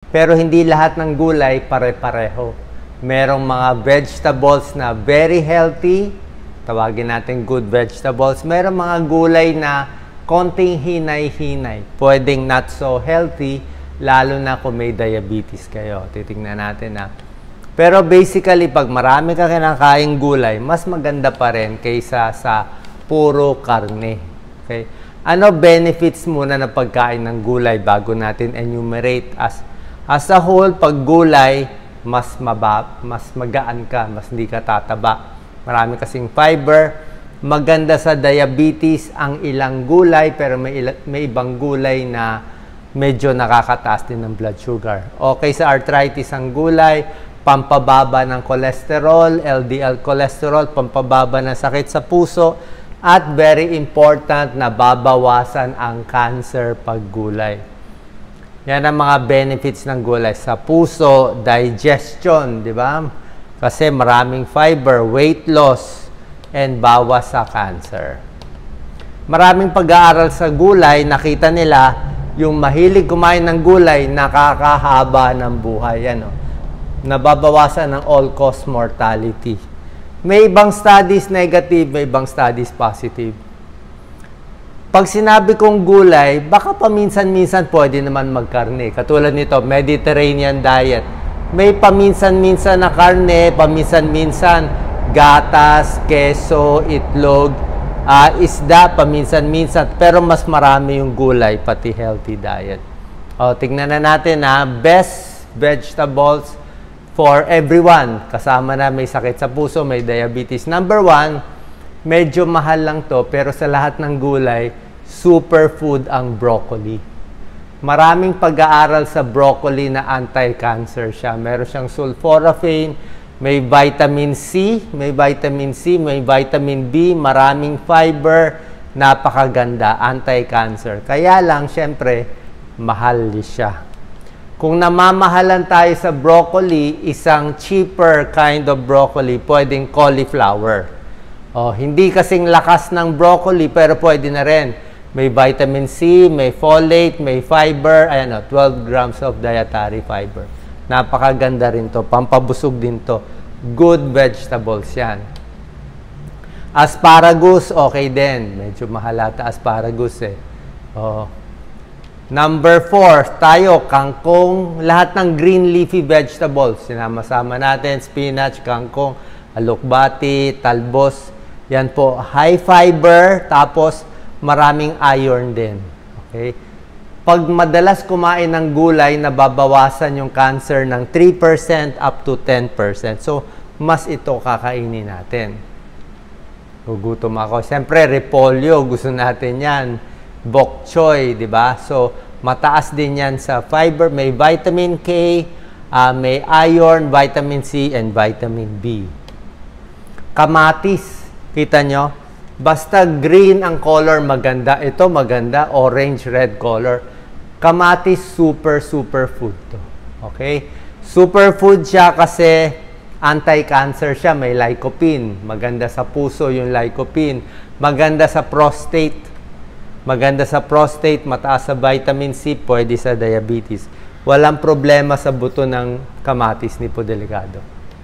Pero hindi lahat ng gulay pare-pareho. Merong mga vegetables na very healthy, tawagin natin good vegetables. Merong mga gulay na konting hinay-hinay, pwedeng not so healthy, lalo na kung may diabetes kayo. Titingnan natin na. Pero basically, pag marami ka kinakaing gulay, mas maganda pa rin kaysa sa puro karne. Okay? Ano benefits muna ng pagkain ng gulay bago natin enumerate? As a whole, pag gulay, mas magaan ka, mas hindi ka tataba. Marami kasing fiber. Maganda sa diabetes ang ilang gulay, pero may ibang gulay na medyo nakakataas din ng blood sugar. Okay sa arthritis ang gulay, pampababa ng cholesterol, LDL cholesterol, pampababa ng sakit sa puso, at very important na babawasan ang cancer pag gulay. Yan ang mga benefits ng gulay. Sa puso, digestion, di ba? Kasi maraming fiber, weight loss, and bawas sa cancer. Maraming pag-aaral sa gulay, nakita nila yung mahilig kumain ng gulay, nakakahaba ng buhay. Yan, nababawasan ng all-cause mortality. May ibang studies negative, may ibang studies positive. Pag sinabi kong gulay, baka paminsan-minsan pwede naman magkarne. Katulad nito, Mediterranean diet. May paminsan-minsan na karne, paminsan-minsan gatas, keso, itlog, isda, paminsan-minsan. Pero mas marami yung gulay, pati healthy diet. O, tignan na natin best vegetables for everyone. Kasama na may sakit sa puso, may diabetes. Number 1, medyo mahal lang to, pero sa lahat ng gulay, superfood ang broccoli. Maraming pag-aaral sa broccoli na anti-cancer siya. Meron siyang sulforaphane, may vitamin C, may vitamin B, maraming fiber, napakaganda, anti-cancer. Kaya lang, syempre, mahal siya. Kung namamahalan tayo sa broccoli, isang cheaper kind of broccoli, pwedeng cauliflower. Hindi kasing lakas ng broccoli, pero pwede na rin. May vitamin C, may folate, may fiber, 12 grams of dietary fiber. Napakaganda rin to, pampabusog din to. Good vegetables yan. Asparagus, okay din. Medyo mahalata asparagus Number 4, tayo, kangkong, lahat ng green leafy vegetables. Sinama-sama natin, spinach, kangkong, alokbati, talbos. Yan po, high fiber, tapos maraming iron din. Okay? Pag madalas kumain ng gulay, nababawasan yung cancer ng 3% up to 10%. So, mas ito kakainin natin. Gugutom ako. Siyempre, repolyo, gusto natin yan. Bok choy, di ba? So, mataas din yan sa fiber. May vitamin K, may iron, vitamin C, and vitamin B. Kamatis, kita nyo? Basta green ang color, maganda. Ito maganda, orange, red color. Kamatis, super food to. Okay? Superfood siya kasi anti-cancer siya. May lycopene. Maganda sa puso yung lycopene. Maganda sa prostate. Maganda sa prostate, mataas sa vitamin C, pwede sa diabetes. Walang problema sa buto ng kamatis ni Po Delicado.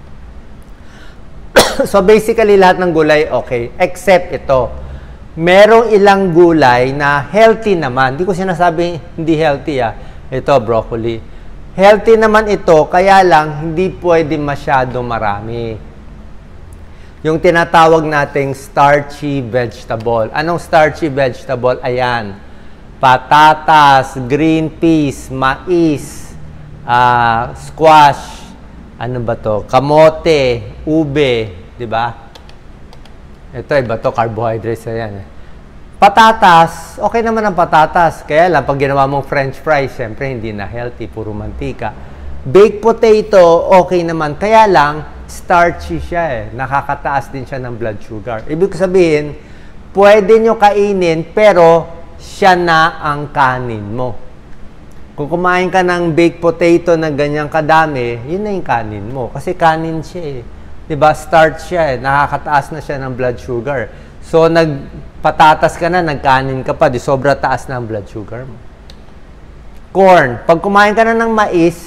So basically, lahat ng gulay okay, except ito. Merong ilang gulay na healthy naman. Hindi ko sinasabi hindi healthy Ito, broccoli. Healthy naman ito, kaya lang hindi pwede masyado marami. Yung tinatawag nating starchy vegetable. Anong starchy vegetable? Ayan. Patatas, green peas, mais, squash, ano ba to? Kamote, ube, di ba? Ito, iba to, carbohydrates. Ayan. Patatas, okay naman ang patatas. Kaya lang, pag ginawa mong french fries, syempre hindi na healthy, puro mantika. Baked potato, okay naman. Kaya lang, starchy siya nakakataas din siya ng blood sugar. Ibig sabihin, pwede nyo kainin, pero siya na ang kanin mo. Kung kumain ka ng baked potato na ganyang kadami, yun na yung kanin mo. Kasi kanin siya Diba? Starch siya nakakataas na siya ng blood sugar. So, nagpatatas ka na, nagkanin ka pa, di sobra taas na ang blood sugar mo. Corn. Pag kumain ka na ng mais,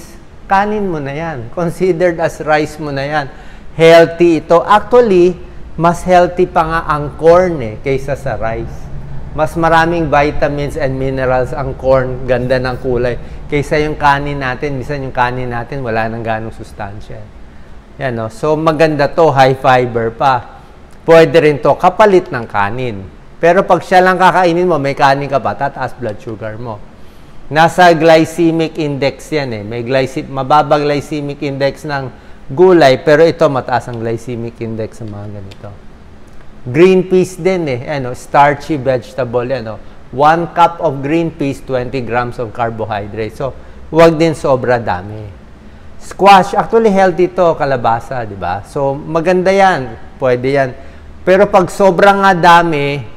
kanin mo na yan. Considered as rice mo na yan. Healthy ito. Actually, mas healthy pa nga ang corn kaysa sa rice. Mas maraming vitamins and minerals ang corn, ganda ng kulay, kaysa yung kanin natin. Minsan yung kanin natin, wala nang ganong sustansya. Yan, no? So, maganda to, high fiber pa. Pwede rin to, kapalit ng kanin. Pero pag siya lang kakainin mo, may kanin ka pa, tataas blood sugar mo. Nasa glycemic index yan May mababa glycemic index ng gulay, pero ito mataas ang glycemic index ng mga ganito. Green peas din starchy vegetable 1 cup of green peas, 20 grams of carbohydrates. So, huwag din sobra dami. Squash, actually healthy to, kalabasa, di ba? So, maganda yan. Pwede yan. Pero pag sobrang nga dami,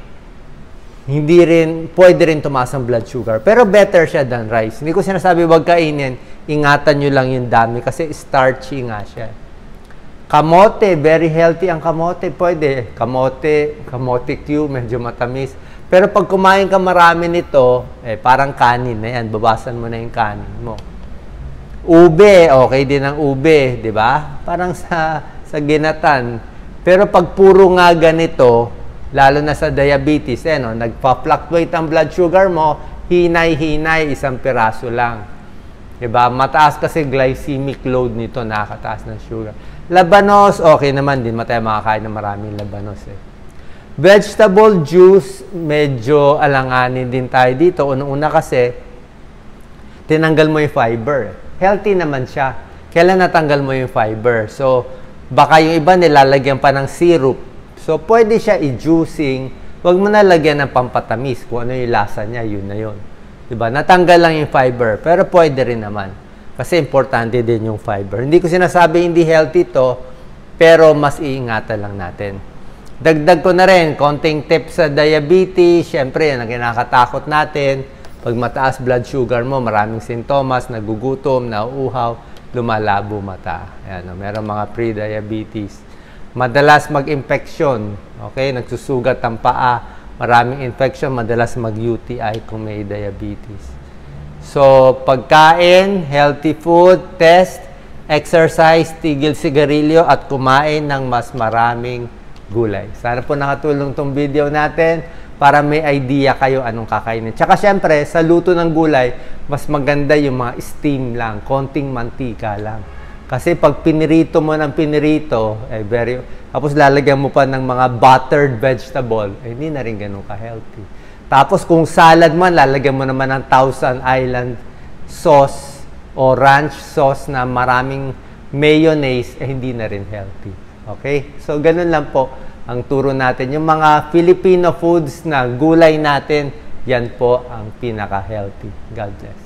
pwede rin tumaas ang blood sugar. Pero better siya than rice. Hindi ko sinasabi huwag kainin. Ingatan nyo lang yung dami kasi starchy nga siya. Kamote, very healthy ang kamote. Pwede. Kamote Q, medyo matamis. Pero pag kumain ka marami nito, parang kanin na yan. Babasan mo na yung kanin mo. Ube, okay din ang ube, di ba? Parang sa ginatan. Pero pag puro nga ganito, lalo na sa diabetes, nagpa-fluctuate ang blood sugar mo, hinay-hinay, isang piraso lang. Diba? Mataas kasi glycemic load nito, nakakataas ng sugar. Labanos, okay naman, din tayo makakain ng maraming labanos Vegetable juice, medyo alanganin din tayo dito. Unang-una kasi, tinanggal mo yung fiber. Healthy naman siya. Kailan natanggal mo yung fiber? So, baka yung iba nilalagyan pa ng syrup. So, pwede siya i-juicing. Huwag mo na lagyan ng pampatamis. Kung ano yung lasa niya, yun na yun. Diba? Natanggal lang yung fiber. Pero pwede rin naman. Kasi importante din yung fiber. Hindi ko sinasabi hindi healthy to, pero mas iingatan lang natin. Dagdag ko na rin, konting tips sa diabetes. Siyempre, yan ang kinakatakot natin. Pag mataas blood sugar mo, maraming sintomas, nagugutom, nauuhaw, lumalabo mata. Ayan, meron mga pre-diabetes. Madalas mag-infeksyon, okay? Nagsusugat ang paa, maraming infection, madalas mag-UTI kung may diabetes. So, pagkain, healthy food, test, exercise, tigil sigarilyo, at kumain ng mas maraming gulay. Sana po nakatulong tong video natin para may idea kayo anong kakainin. Tsaka syempre, sa luto ng gulay, mas maganda yung mga steam lang, konting mantika lang. Kasi pag pinirito mo ng pinirito, tapos lalagyan mo pa ng mga buttered vegetable, hindi na rin ganun ka-healthy. Tapos kung salad man, lalagyan mo naman ng Thousand Island sauce o ranch sauce na maraming mayonnaise, hindi na rin healthy. Okay? So, ganun lang po ang turo natin. Yung mga Filipino foods na gulay natin, yan po ang pinaka-healthy. God bless.